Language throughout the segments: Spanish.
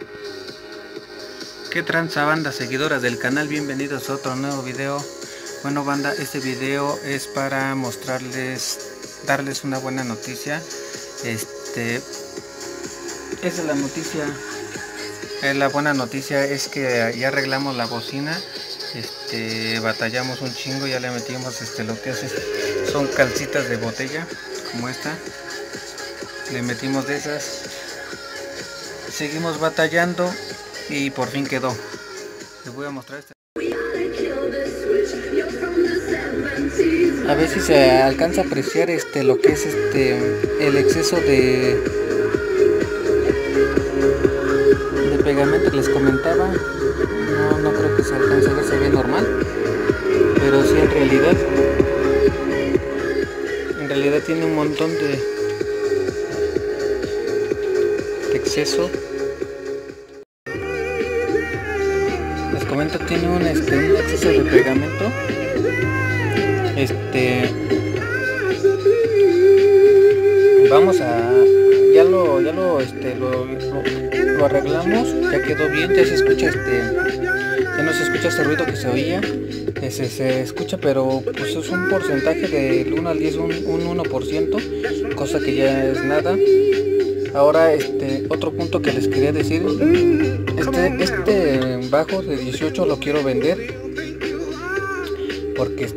¿Qué tranza, banda seguidoras del canal? Bienvenidos a otro nuevo video. Bueno, banda, este video es para darles una buena noticia. Esa es la noticia. La buena noticia es que ya arreglamos la bocina. Batallamos un chingo, ya le metimos lo que son calcitas de botella, como esta. Le metimos de esas. Seguimos batallando y por fin quedó. Les voy a mostrar esta. A ver si se alcanza a apreciar lo que es el exceso de pegamento que les comentaba. No creo que se alcance a ver, se ve normal, pero sí en realidad tiene un montón de exceso. Les comento, tiene un exceso de pegamento. Vamos a lo arreglamos, ya quedó bien, ya se escucha ya no se escucha este ruido que se oía. Se escucha, pero pues es un porcentaje del 1 al 10, un 1%, cosa que ya es nada. Ahora otro punto que les quería decir, este bajo de 18 lo quiero vender porque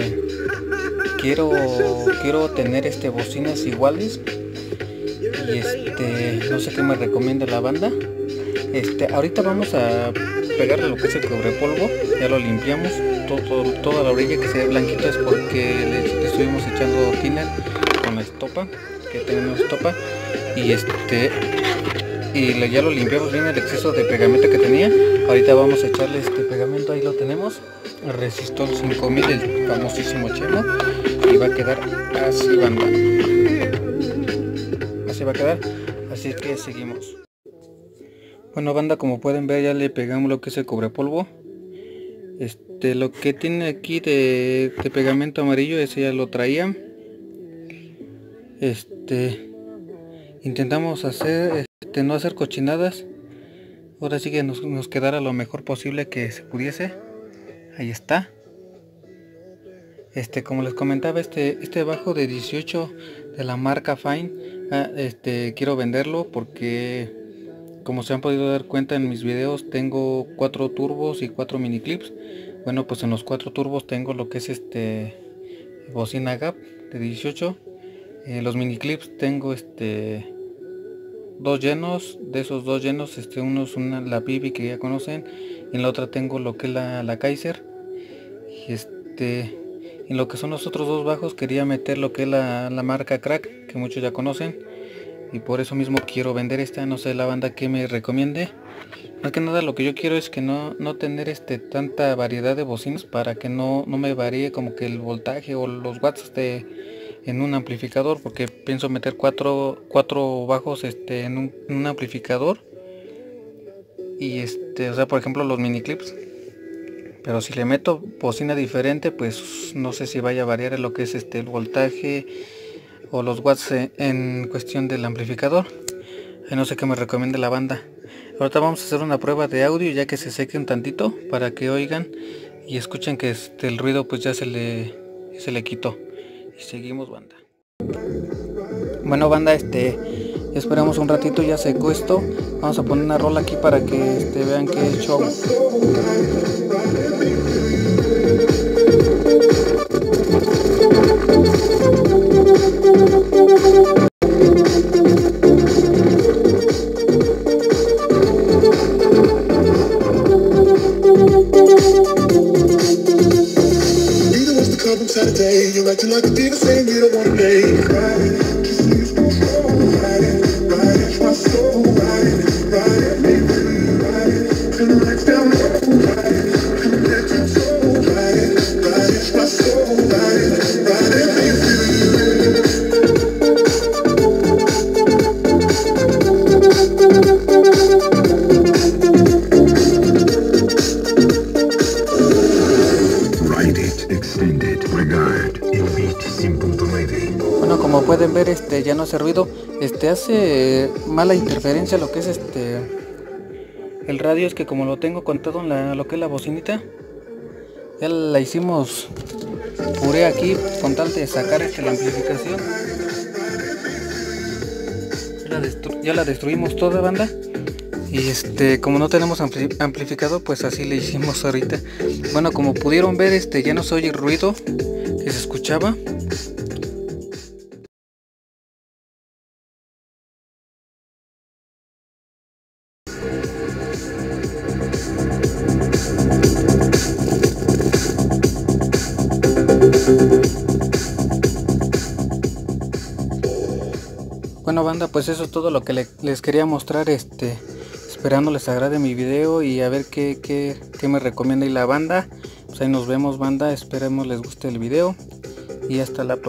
quiero tener bocinas iguales y no sé qué me recomienda la banda. Ahorita vamos a pegarle lo que es el cubrepolvo. Ya lo limpiamos, toda la orilla que se ve blanquita es porque le estuvimos echando thinner con la estopa, que tenemos estopa, y ya lo limpiamos bien el exceso de pegamento que tenía. Ahorita vamos a echarle pegamento, ahí lo tenemos, Resistol 5000, el famosísimo Chemo, y va a quedar así, banda. Así va a quedar, así que seguimos. Bueno, banda, como pueden ver, ya le pegamos lo que es el cubrepolvo. Lo que tiene aquí de pegamento amarillo, ese ya lo traía. Intentamos no hacer cochinadas. Ahora sí que nos quedara lo mejor posible que se pudiese. Ahí está. Como les comentaba, este bajo de 18 de la marca Fine, quiero venderlo porque, como se han podido dar cuenta en mis videos, tengo 4 turbos y 4 mini clips. Bueno, pues en los 4 turbos tengo lo que es bocina gap de 18. Los mini clips tengo dos llenos. De esos 2 llenos, uno es la Bibi, que ya conocen, y en la otra tengo lo que es la Kaiser. Y en lo que son los otros 2 bajos quería meter lo que es la marca Crack, que muchos ya conocen, y por eso mismo quiero vender esta. No sé la banda que me recomiende. Más que nada lo que yo quiero es que no tener tanta variedad de bocinas, para que no me varíe como que el voltaje o los watts en un amplificador, porque pienso meter 4 bajos en un amplificador, y o sea, por ejemplo, los mini clips. Pero si le meto bocina diferente, pues no sé si vaya a variar lo que es el voltaje o los watts en cuestión del amplificador. No sé qué me recomienda la banda. Ahorita vamos a hacer una prueba de audio, ya que se seque un tantito, para que oigan y escuchen que el ruido pues ya se le quitó. Y seguimos, banda. Bueno, banda, esperamos un ratito, ya secó esto. Vamos a poner una rola aquí para que vean que es show. Saturday, you're acting like a diva, saying you don't wanna make right. Kiss me, ride it, my soul, ride it, make me ride it, come right down, ride it, come let your soul, ride it, my soul, ride it, make me Ride it extended regard en Beat 100.9. Bueno, como pueden ver, ya no hace ruido. Hace mala interferencia lo que es el radio es que como lo tengo conectado en lo que es la bocinita, ya la hicimos puré aquí con tal de sacar la amplificación. Ya la destruimos toda, banda. Y como no tenemos amplificador, pues así le hicimos ahorita. Bueno, como pudieron ver, ya no se oye el ruido que se escuchaba. Bueno, banda, pues eso es todo lo que les quería mostrar. Esperando les agrade mi video y a ver qué me recomienda y la banda. Pues ahí nos vemos, banda. Esperemos les guste el video y hasta la próxima.